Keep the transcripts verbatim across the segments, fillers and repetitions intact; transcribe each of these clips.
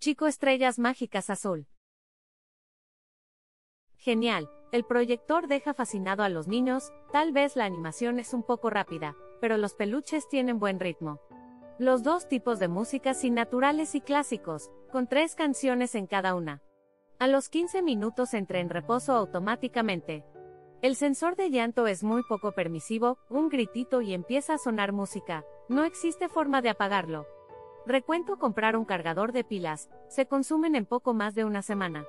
Chico Estrellas Mágicas Azul. Genial, el proyector deja fascinado a los niños, tal vez la animación es un poco rápida, pero los peluches tienen buen ritmo. Los dos tipos de música sin naturales y clásicos, con tres canciones en cada una. A los quince minutos entra en reposo automáticamente. El sensor de llanto es muy poco permisivo, un gritito y empieza a sonar música, no existe forma de apagarlo. Recuento comprar un cargador de pilas, se consumen en poco más de una semana.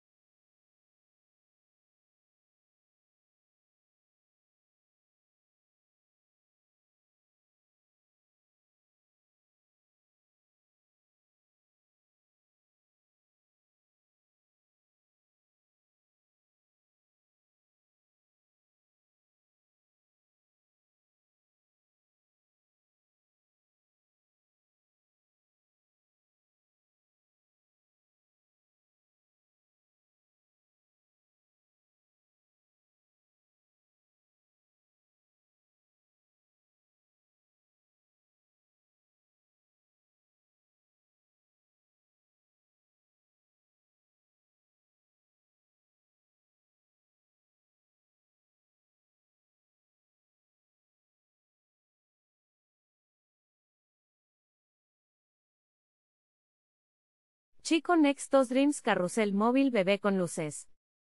Chico Next dos Dreams Carrusel Móvil Bebé con luces.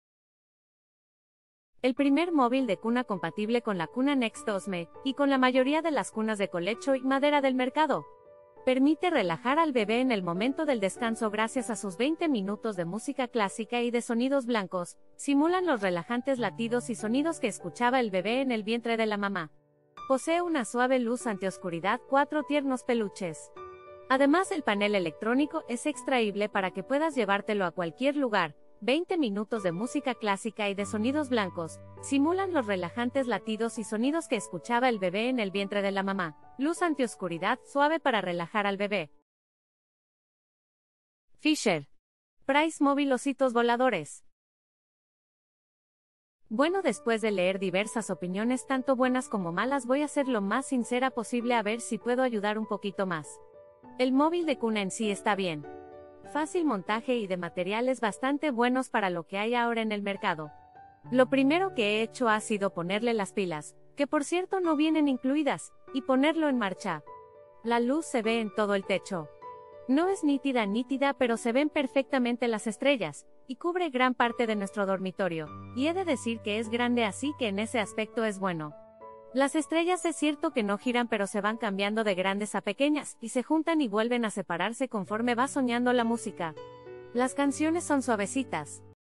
El primer móvil de cuna compatible con la cuna Next dos M E, y con la mayoría de las cunas de colecho y madera del mercado. Permite relajar al bebé en el momento del descanso gracias a sus veinte minutos de música clásica y de sonidos blancos, simulan los relajantes latidos y sonidos que escuchaba el bebé en el vientre de la mamá. Posee una suave luz antioscuridad, cuatro tiernos peluches. Además, el panel electrónico es extraíble para que puedas llevártelo a cualquier lugar. veinte minutos de música clásica y de sonidos blancos, simulan los relajantes latidos y sonidos que escuchaba el bebé en el vientre de la mamá. Luz antioscuridad suave para relajar al bebé. Fisher Price Móvil Ositos Voladores. Bueno, después de leer diversas opiniones tanto buenas como malas, voy a ser lo más sincera posible a ver si puedo ayudar un poquito más. El móvil de cuna en sí está bien. Fácil montaje y de materiales bastante buenos para lo que hay ahora en el mercado. Lo primero que he hecho ha sido ponerle las pilas, que por cierto no vienen incluidas, y ponerlo en marcha. La luz se ve en todo el techo. No es nítida nítida, pero se ven perfectamente las estrellas, y cubre gran parte de nuestro dormitorio, y he de decir que es grande, así que en ese aspecto es bueno. Las estrellas es cierto que no giran, pero se van cambiando de grandes a pequeñas, y se juntan y vuelven a separarse conforme va soñando la música. Las canciones son suavecitas,